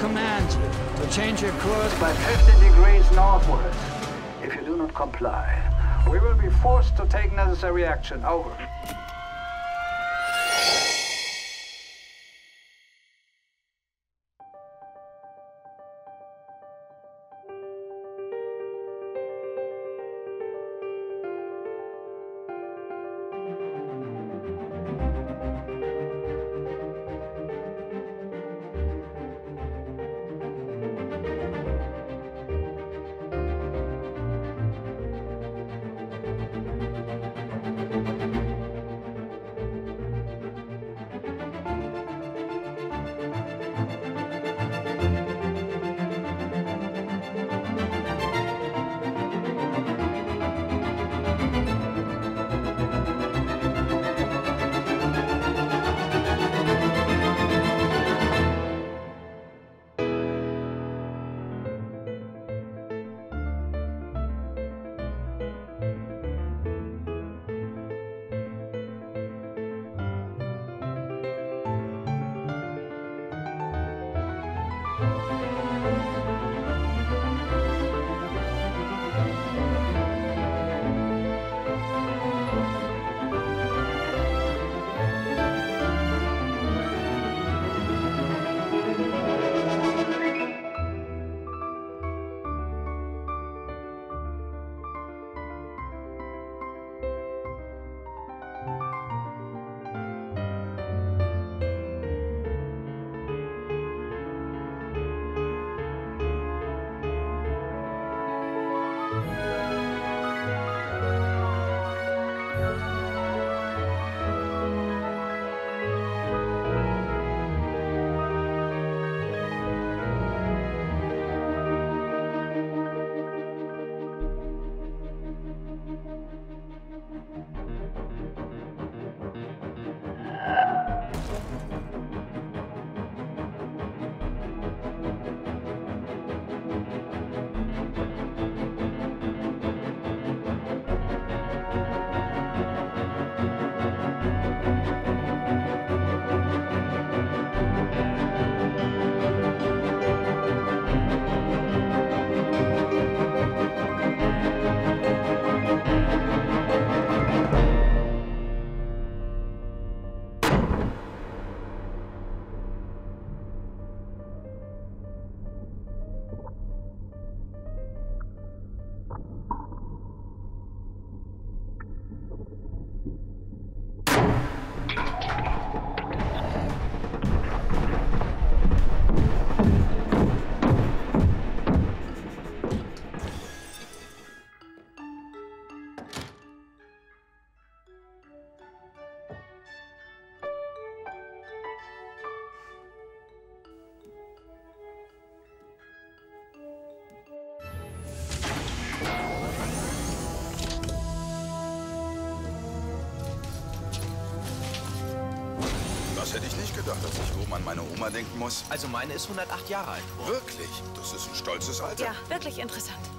command you to change your course by 50 degrees northwards. If you do not comply, we will be forced to take necessary action. Over. Das hätte ich nicht gedacht, dass ich oben an meine Oma denken muss. Also meine ist 108 Jahre alt geworden. Wirklich? Das ist ein stolzes Alter. Ja, wirklich interessant.